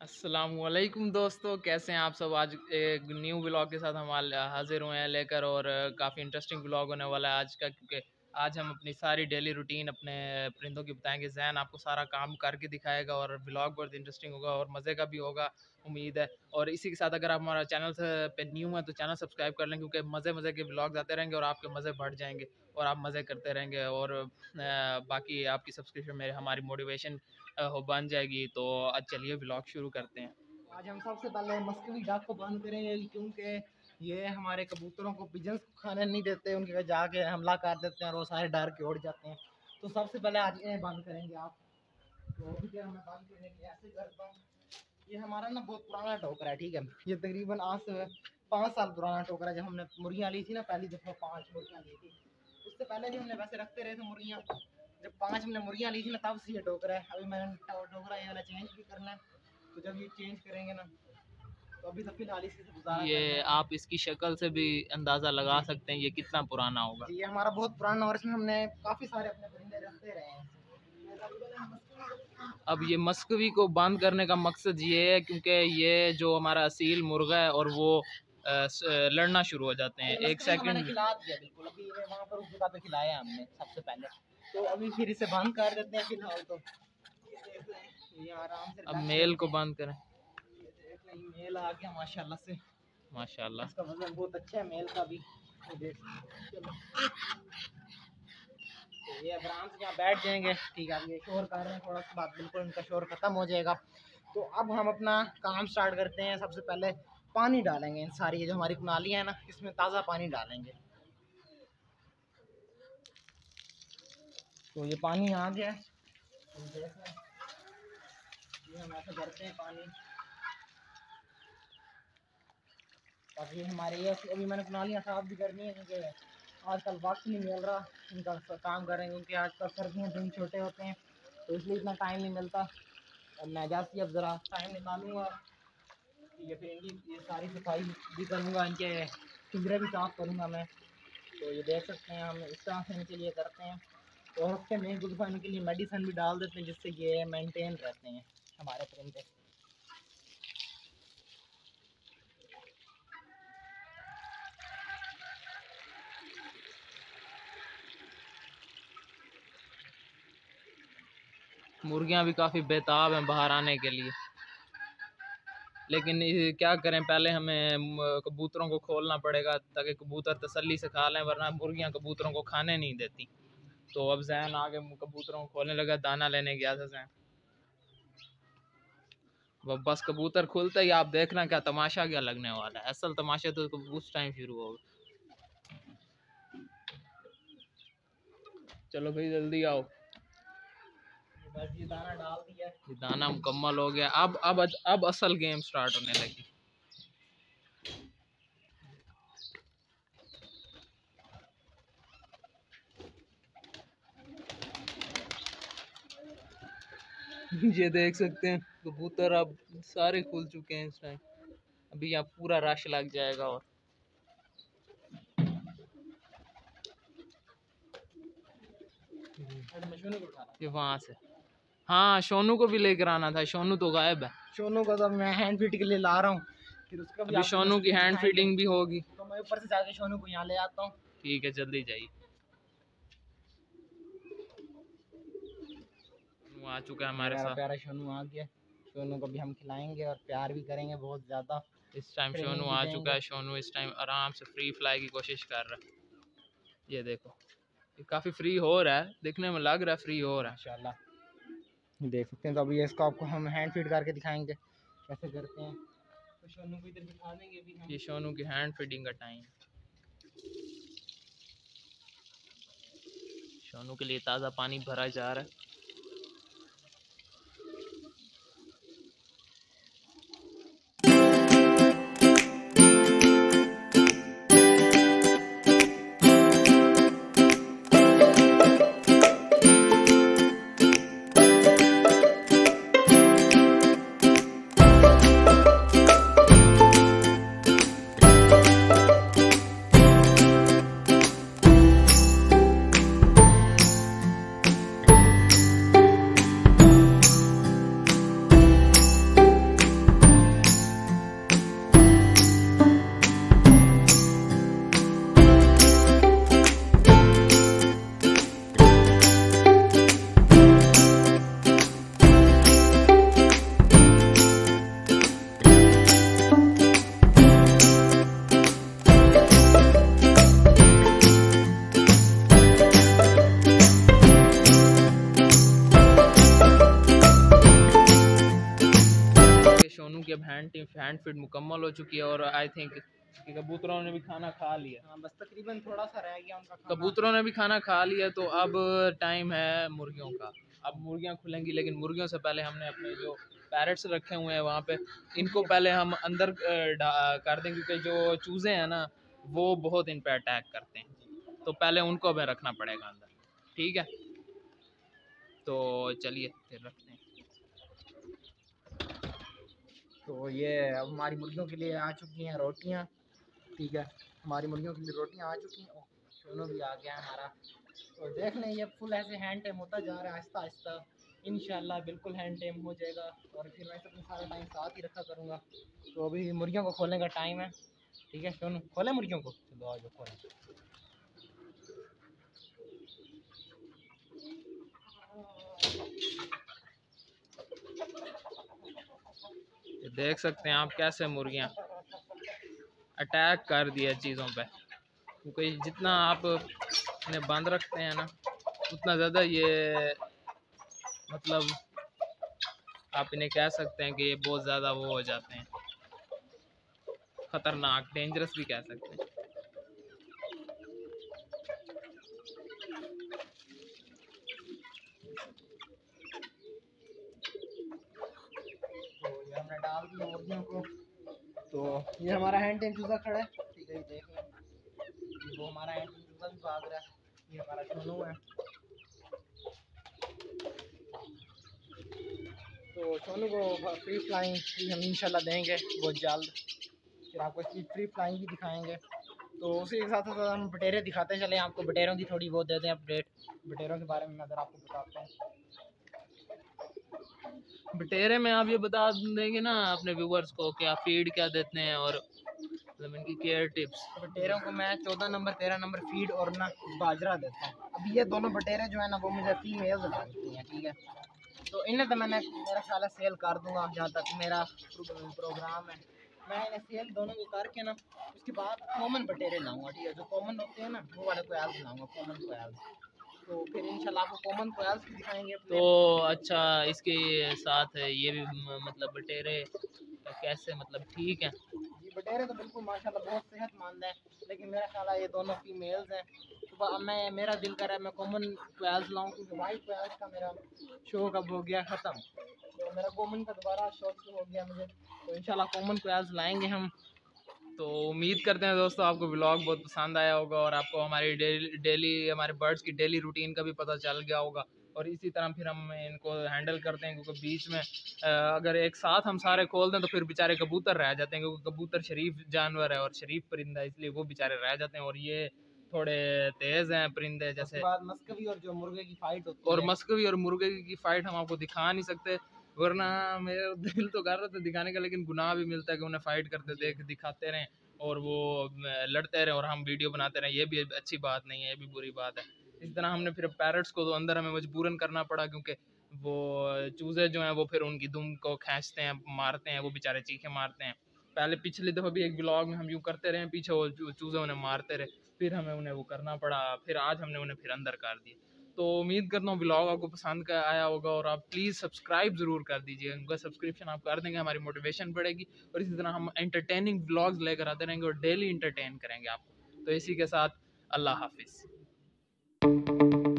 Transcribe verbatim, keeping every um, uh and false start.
अस्सलामुअलैकुम दोस्तों, कैसे हैं आप सब। आज एक न्यू व्लॉग के साथ हम हाजिर हुए हैं लेकर, और काफ़ी इंटरेस्टिंग व्लॉग होने वाला है आज का, क्योंकि आज हम अपनी सारी डेली रूटीन अपने परिंदों की बताएंगे। जैन आपको सारा काम करके दिखाएगा और व्लॉग बहुत इंटरेस्टिंग होगा और मज़े का भी होगा, उम्मीद है। और इसी के साथ अगर आप हमारा चैनल पे न्यू है तो चैनल सब्सक्राइब कर लें, क्योंकि मज़े मज़े के व्लॉग्स आते रहेंगे और आपके मज़े बढ़ जाएंगे और आप मज़े करते रहेंगे। और बाकी आपकी सब्सक्रिप्शन मेरे हमारी मोटिवेशन हो बन जाएगी। तो आज चलिए व्लॉग शुरू करते हैं। आज हम सबसे पहले मस्कवी डाक को बंद करेंगे, क्योंकि ये हमारे कबूतरों को पिजन्स को खाने नहीं देते, उनके घर जाके हमला कर देते हैं और वो सारे डर के उड़ जाते हैं। तो सबसे पहले आज इन्हें बंद करेंगे आप। तो अभी क्या हमें बंद करने के ऐसे करता हूँ। ये हमारा ना बहुत पुराना टोकरा है, ठीक है। ये तकरीबन आज से पाँच साल पुराना टोकरा है। जब हमने मुर्गियाँ ली थी ना, पहली दफ़ा पाँच मुर्गियाँ ली थी, उससे पहले भी हमने वैसे रखते रहे थे मुर्गियाँ। जब पाँच हमने मुर्गियाँ ली थी ना, तब से ये टोकरा है। अभी मैंने टोकरा ये वाला चेंज भी करना है, तो जब ये चेंज करेंगे ना, तो अभी तो फिलहाल इसी से गुजारा। ये आप इसकी शक्ल से भी अंदाज़ा लगा सकते हैं ये कितना पुराना होगा। ये हमारा बहुत पुराना, और इसमें हमने काफ़ी सारे अपने परिंदे रखते रहे हैं। अब ये मस्कवी को बंद करने का मकसद ये है, क्योंकि ये जो हमारा असील मुर्गा है और वो आ, लड़ना शुरू हो जाते हैं। एक सेकंड खिला दिया बिल्कुल, अभी वहाँ पर उस जगह पे खिलाया हमने सबसे पहले। तो अभी फिर इसे बंद कर देते हैं फिलहाल। तो ये आराम से अब मेल को बंद करें। मेल आ गया माशाल्लाह से, माशाल्लाह। इसका वजन बहुत अच्छा है मेल का भी। चलो तो ये आराम से यहाँ बैठ जाएंगे, ठीक है। अब ये शोर कर रहे हैं, थोड़ा सा बाद बिल्कुल इनका शोर ख़त्म हो जाएगा। तो अब हम अपना काम स्टार्ट करते हैं। सबसे पहले पानी डालेंगे इन सारी ये जो हमारी कुनालियाँ हैं ना, इसमें ताज़ा पानी डालेंगे। तो ये पानी आ गया, ये हम ऐसा करते हैं पानी। अब ये हमारे ये अभी मैंने कुनालियाँ साफ भी करनी है, क्योंकि आजकल वक्त नहीं मिल रहा इनका काम करें, क्योंकि आजकल सर्दियाँ दिन छोटे होते हैं, तो इसलिए इतना टाइम नहीं मिलता। और मैं जैसे अब ज़रा टाइम निकालूँगा, ये फिर इनकी ये सारी सफाई भी करूँगा, इनके पिंजरे भी साफ़ करूँगा मैं। तो ये देख सकते हैं हम इस तरह से इनके लिए करते हैं। तो हफ्ते में एक दफ़ा इनके लिए मेडिसिन भी डाल देते हैं, जिससे ये मेंटेन रहते हैं हमारे परिंदे। मुर्गियाँ भी काफ़ी बेताब हैं बाहर आने के लिए, लेकिन क्या करें, पहले हमें कबूतरों को खोलना पड़ेगा ताकि कबूतर तसल्ली से खा लें, वरना मुर्गियाँ कबूतरों को खाने नहीं देती। तो अब जैन आगे कबूतरों को खोलने लगा, दाना लेने गया था जैन। वह बस कबूतर खुलते ही आप देखना क्या तमाशा क्या लगने वाला है। असल तमाशा तो उस टाइम शुरू होगा। चलो भाई जल्दी आओ। बस ये दाना डाल दिया, ये दाना मुकम्मल हो गया। अब अब अब असल गेम स्टार्ट होने लगी। ये देख सकते हैं कबूतर अब सारे खुल चुके हैं इस टाइम। अभी यहाँ पूरा रश लग जाएगा। और ये वहाँ से, हाँ सोनू को भी लेकर आना था। सोनू तो गायब है। सोनू को तो मैं हैंड फीड के लिए ला रहा हूँ, फिर उसका भी सोनू की हैंड फीडिंग भी होगी। तो मैं ऊपर से जाके सोनू को यहाँ ले आता हूँ। ठीक है, जल्दी जाइए। आ चुका है हमारे साथ, प्यारा सोनू आ गया। सोनू को भी हम खिलाएंगे और प्यार भी करेंगे बहुत ज़्यादा। इस टाइम सोनू आ चुका है। सोनू इस टाइम आराम से फ्री फ्लाई की कोशिश कर रहा है। ये देखो, ये काफ़ी फ्री हो रहा है, देखने में लग रहा है फ्री हो रहा है माशाल्लाह। देख सकते हैं। तो अभी इसको आपको हम हैंड फीड करके दिखाएंगे कैसे करते हैं। तो सोनू को इधर बिठा देंगे भी हम। ये सोनू की हैंड फीडिंग का टाइम। सोनू के लिए ताज़ा पानी भरा जा रहा है। जब हैंड टीम हैंड फीड मुकम्मल हो चुकी है और आई थिंक कि कबूतरों ने भी खाना खा लिया। हाँ, बस तकरीबन थोड़ा सा रह गया उनका खाना। कबूतरों ने भी खाना खा लिया, तो अब टाइम है मुर्गियों का। अब मुर्गियां खुलेंगी, लेकिन मुर्गियों से पहले हमने अपने जो पैरेट्स रखे हुए हैं वहाँ पे, इनको पहले हम अंदर कर दें, क्योंकि जो चूज़े हैं ना वो बहुत इन पे अटैक करते हैं, तो पहले उनको हमें रखना पड़ेगा अंदर। ठीक है, तो चलिए फिर रखते हैं। तो ये अब हमारी मुर्गियों के लिए आ चुकी हैं रोटियाँ। ठीक है, हमारी मुर्गियों के लिए रोटियाँ आ चुकी हैं। सोनू भी आ गया है हमारा। तो देख लें, ये फुल ऐसे हैंड टाइम होता जा रहा है आहिस्ता आहिस्ता। इंशाल्लाह बिल्कुल हैंड टाइम हो जाएगा और फिर मैं अपने सारा टाइम साथ ही रखा करूँगा। तो अभी मुर्गियों को खोलने का टाइम है। ठीक है सोनू, खोलें मुर्गियों को? चलो आ जाओ खोलें। देख सकते हैं आप कैसे मुर्गियां अटैक कर दिया चीज़ों पे, क्योंकि जितना आप इन्हें बंद रखते हैं ना उतना ज़्यादा ये मतलब आप इन्हें कह सकते हैं कि ये बहुत ज़्यादा वो हो जाते हैं, ख़तरनाक, डेंजरस भी कह सकते हैं। तो ये हमने डाल दिया मुर्गियों को। तो ये हमारा हैंड टेन चूज़ा खड़ा है। ठीक है, ये देख लें, वो हमारा हैंड टेन चूज़ा भी भाग रहा है। ये हमारा सोनू है। तो सोनू को फ्री फ्लाइंग हम इंशाल्लाह देंगे बहुत जल्द, फिर आपको इसकी फ्री फ्लाइंग भी दिखाएंगे। तो उसी के साथ साथ हम बटेरे दिखाते चले आपको, बटेरों की थोड़ी बहुत दे दें अपडेट, बटेरों के बारे में अगर आपको बताते हैं। बटेरे में आप ये बता देंगे ना अपने व्यूवर्स को क्या फीड क्या देते हैं और मतलब इनकी केयर टिप्स। बटेरों को मैं चौदह नंबर तेरह नंबर फीड और ना बाजरा देता हूँ। अभी ये दोनों बटेरे जो है ना वो मुझे फीमेल्स लगती हैं। ठीक है, तो इन्हें तो मैंने मेरा ख्याल है सेल कर दूंगा, जहाँ तक मेरा प्रोग्राम है। मैं इन्हें सेल दोनों को करके ना उसके बाद कॉमन बटेरे लाऊंगा। ठीक है, जो कॉमन होते हैं ना वो वाले कोयल्स लाऊंगा, कॉमन कोयल्स। तो फिर इंशाल्लाह आपको कॉमन कोयल्स भी दिखाएंगे। तो अच्छा, इसके साथ ये भी मतलब बटेरे कैसे मतलब ठीक हैं? जी, बटेरे तो बिल्कुल माशाल्लाह बहुत सेहतमंद है, लेकिन मेरा ख्याल है ये दोनों फीमेल्स हैं। तो अब मैं मेरा दिल कर रहा है मैं कॉमन कोयल्स लाऊं, क्योंकि वाइट कोयल्स का मेरा शौक अब हो गया ख़त्म। तो मेरा कॉमन का दोबारा शौक हो गया मुझे। तो इंशाल्लाह कॉमन कोयल्स लाएंगे हम। तो उम्मीद करते हैं दोस्तों आपको व्लॉग बहुत पसंद आया होगा और आपको हमारी डेली डेली हमारे बर्ड्स की डेली रूटीन का भी पता चल गया होगा। और इसी तरह फिर हम इनको हैंडल करते हैं, क्योंकि बीच में अगर एक साथ हम सारे खोल दें तो फिर बेचारे कबूतर रह जाते हैं, क्योंकि कबूतर शरीफ जानवर है और शरीफ परिंदा है, इसलिए वो बेचारे रह जाते हैं। और ये थोड़े तेज़ हैं परिंदे, जैसे मस्कवी और जो मुर्गे की फाइट होती और है। मस्कवी और मुर्गे की फ़ाइट हम आपको दिखा नहीं सकते, वरना मेरा दिल तो कर रहा था दिखाने का, लेकिन गुनाह भी मिलता है कि उन्हें फ़ाइट करते देख दिखाते रहें और वो लड़ते रहें और हम वीडियो बनाते रहें। ये भी अच्छी बात नहीं है, ये भी बुरी बात है। इस तरह हमने फिर पैरट्स को तो अंदर हमें मजबूरन करना पड़ा, क्योंकि वो चूज़े जो हैं वो फिर उनकी दुम को खींचते हैं, मारते हैं, वो बेचारे चीखे मारते हैं। पहले पिछली दफ़ा भी एक ब्लॉग में हम यूँ करते रहे, पीछे वो चूज़े उन्हें मारते रहे, फिर हमें उन्हें वो करना पड़ा, फिर आज हमने उन्हें फिर अंदर कर दिया। तो उम्मीद करता हूँ ब्लॉग आपको पसंद का आया होगा और आप प्लीज़ सब्सक्राइब ज़रूर कर दीजिए। उनका सब्सक्रिप्शन आप कर देंगे, हमारी मोटिवेशन बढ़ेगी और इसी तरह हम एंटरटेनिंग ब्लॉग्स लेकर आते रहेंगे और डेली इंटरटेन करेंगे आपको। तो इसी के साथ अल्लाह हाफिज़।